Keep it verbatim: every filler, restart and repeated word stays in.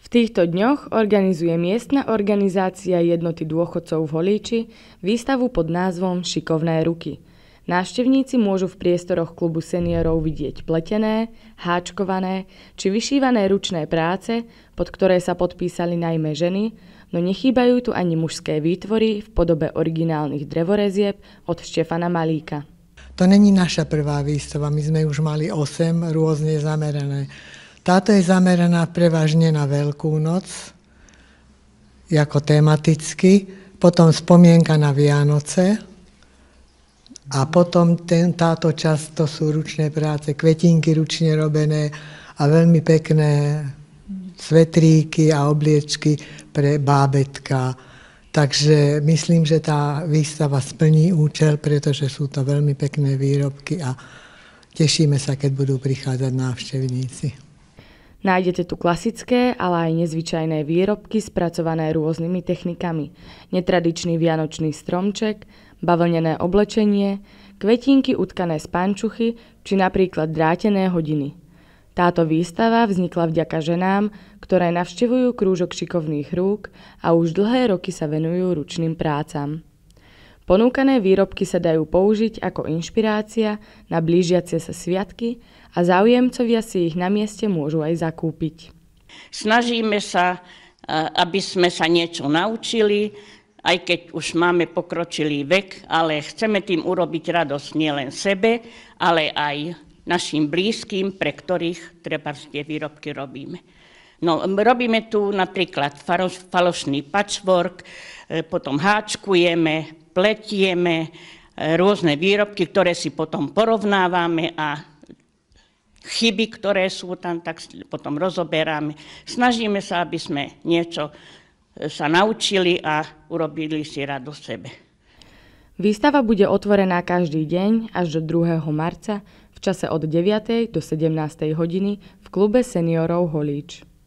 V týchto dňoch organizuje miestna organizácia Jednoty dôchodcov v Holíči výstavu pod názvom Šikovné ruky. Návštevníci môžu v priestoroch klubu seniorov vidieť pletené, háčkované či vyšívané ručné práce, pod ktoré sa podpísali najmä ženy, no nechýbajú tu ani mužské výtvory v podobe originálnych drevorezieb od Štefana Malíka. To není naša prvá výstava, my sme už mali osem rôzne zamerané. Táto je zameraná prevažne na Veľkú noc, ako tematicky, potom spomienka na Vianoce a potom ten, táto časť to sú ručné práce, kvetinky ručne robené a veľmi pekné svetríky a obliečky pre bábätká. Takže myslím, že tá výstava splní účel, pretože sú to veľmi pekné výrobky a tešíme sa, keď budú prichádzať návštevníci. Nájdete tu klasické, ale aj nezvyčajné výrobky spracované rôznymi technikami. Netradičný vianočný stromček, bavlnené oblečenie, kvetinky utkané z pančuchy či napríklad drátené hodiny. Táto výstava vznikla vďaka ženám, ktoré navštevujú krúžok šikovných rúk a už dlhé roky sa venujú ručným prácam. Ponúkané výrobky sa dajú použiť ako inšpirácia na blížiace sa sviatky a záujemcovia si ich na mieste môžu aj zakúpiť. Snažíme sa, aby sme sa niečo naučili, aj keď už máme pokročilý vek, ale chceme tým urobiť radosť nielen sebe, ale aj našim blízkym, pre ktorých treba tie výrobky robíme. No, robíme tu napríklad falošný patchwork, potom háčkujeme, pletieme rôzne výrobky, ktoré si potom porovnávame a chyby, ktoré sú tam, tak potom rozoberáme. Snažíme sa, aby sme niečo sa naučili a urobili si radosť sebe. Výstava bude otvorená každý deň až do druhého marca v čase od deviatej do sedemnástej hodiny v klube seniorov Holíč.